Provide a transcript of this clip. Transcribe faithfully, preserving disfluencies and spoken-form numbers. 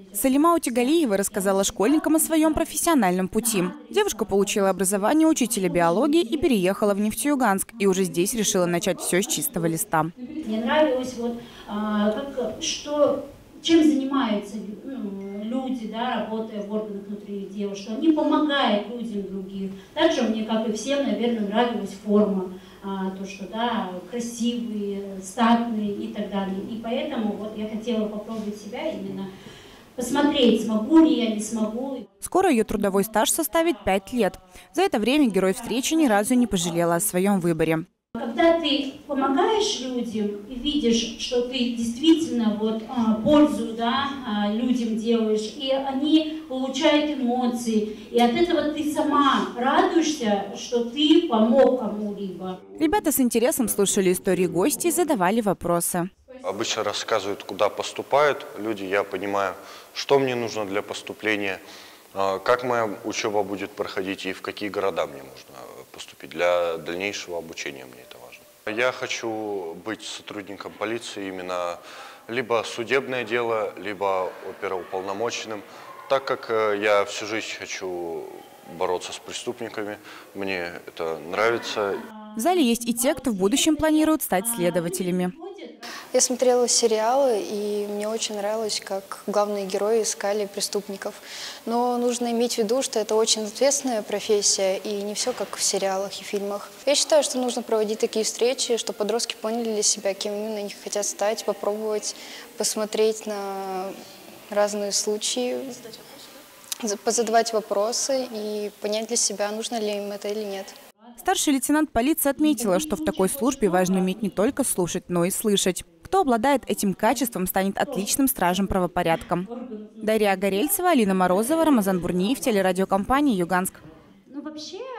Салима Утигалиева рассказала школьникам о своем профессиональном пути. Девушка получила образование учителя биологии и переехала в Нефтеюганск. И уже здесь решила начать все с чистого листа. Мне нравилось, вот, а, как, что, чем занимаются ну, люди, да, работая в органах внутренних дел, что они помогают людям других. Также мне, как и всем, наверное, нравилась форма. А, то, что да, красивые, статные и так далее. И поэтому вот я хотела попробовать себя именно, посмотреть, смогу ли я, не смогу. Скоро ее трудовой стаж составит пять лет. За это время герой встречи ни разу не пожалела о своем выборе. Когда ты помогаешь людям и видишь, что ты действительно вот, а, пользу да, а, людям делаешь, и они получают эмоции, и от этого ты сама радуешься, что ты помог кому-либо. Ребята с интересом слушали истории гостей и задавали вопросы. Обычно рассказывают, куда поступают люди, я понимаю, что мне нужно для поступления, как моя учеба будет проходить и в какие города мне нужно поступить. Для дальнейшего обучения мне это важно. Я хочу быть сотрудником полиции, именно либо судебное дело, либо оперуполномоченным, так как я всю жизнь хочу бороться с преступниками, мне это нравится. В зале есть и те, кто в будущем планирует стать следователями. Я смотрела сериалы, и мне очень нравилось, как главные герои искали преступников. Но нужно иметь в виду, что это очень ответственная профессия, и не все как в сериалах и фильмах. Я считаю, что нужно проводить такие встречи, чтобы подростки поняли для себя, кем именно они хотят стать, попробовать посмотреть на разные случаи, позадавать вопросы и понять для себя, нужно ли им это или нет. Старший лейтенант полиции отметила, что в такой службе важно уметь не только слушать, но и слышать. Кто обладает этим качеством, станет отличным стражем правопорядка. Дарья Горельцева, Алина Морозова, Рамазан Бурниев, телерадиокомпания «Юганск». Ну, вообще,